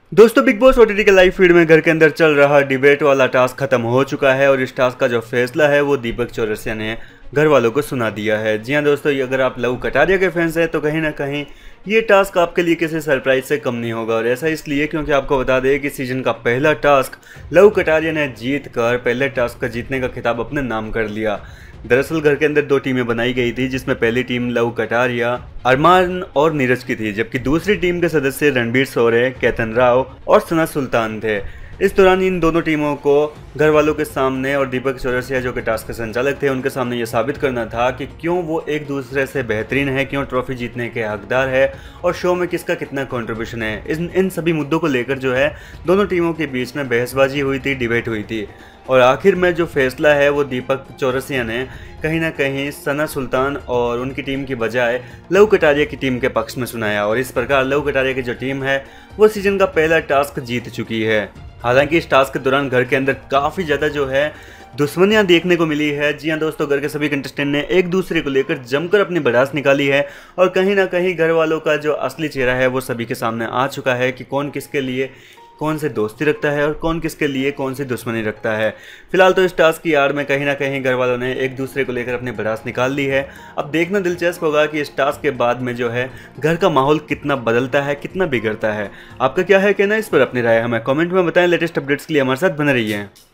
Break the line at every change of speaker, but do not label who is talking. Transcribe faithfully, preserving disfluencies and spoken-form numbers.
दोस्तों Bigg Boss OTT के live feed में घर के अंदर चल रहा डिबेट वाला टास्क खत्म हो चुका है और इस टास्क का जो फैसला है वो दीपक चौरसिया ने घर वालों को सुना दिया है। जी हां दोस्तों, ये अगर आप लव कटारिया के फैंस हैं तो कहीं ना कहीं ये टास्क आपके लिए किसी सरप्राइज से कम नहीं होगा। और ऐसा इसलिए क्योंकि आपको बता दें कि सीजन का पहला टास्क लव कटारिया ने जीत कर पहले टास्क का जीतने का खिताब अपने नाम कर लिया। दरअसल घर के अंदर दो टीमें बनाई गई थी, जिसमें पहली टीम लव कटारिया, अरमान और नीरज की थी, जबकि दूसरी टीम के सदस्य रणबीर सौरे, केतन राव और सना सुल्तान थे। इस दौरान इन दोनों टीमों को घर वालों के सामने और दीपक चौरसिया जो कि टास्क के संचालक थे उनके सामने ये साबित करना था कि क्यों वो एक दूसरे से बेहतरीन है, क्यों ट्रॉफी जीतने के हकदार है और शो में किसका कितना कंट्रीब्यूशन है। इन इन सभी मुद्दों को लेकर जो है दोनों टीमों के बीच में बहसबाजी हुई थी, डिबेट हुई थी और आखिर में जो फैसला है वो दीपक चौरसिया ने कहीं ना कहीं सना सुल्तान और उनकी टीम की बजाय लव कटारिया की टीम के पक्ष में सुनाया और इस प्रकार लव कटारिया की जो टीम है वो सीजन का पहला टास्क जीत चुकी है। हालांकि इस टास्क के दौरान घर के अंदर काफ़ी ज़्यादा जो है दुश्मनियां देखने को मिली है। जी हाँ दोस्तों, घर के सभी कंटेस्टेंट ने एक दूसरे को लेकर जमकर अपनी भड़ास निकाली है और कहीं ना कहीं घर वालों का जो असली चेहरा है वो सभी के सामने आ चुका है कि कौन किसके लिए कौन से दोस्ती रखता है और कौन किसके लिए कौन सी दुश्मनी रखता है। फिलहाल तो इस टास्क की आड़ में कहीं ना कहीं घर वालों ने एक दूसरे को लेकर अपनी भड़ास निकाल ली है। अब देखना दिलचस्प होगा कि इस टास्क के बाद में जो है घर का माहौल कितना बदलता है, कितना बिगड़ता है। आपका क्या है कहना इस पर? अपनी राय हमें कमेंट में बताएं। लेटेस्ट अपडेट्स के लिए हमारे साथ बने रहिए।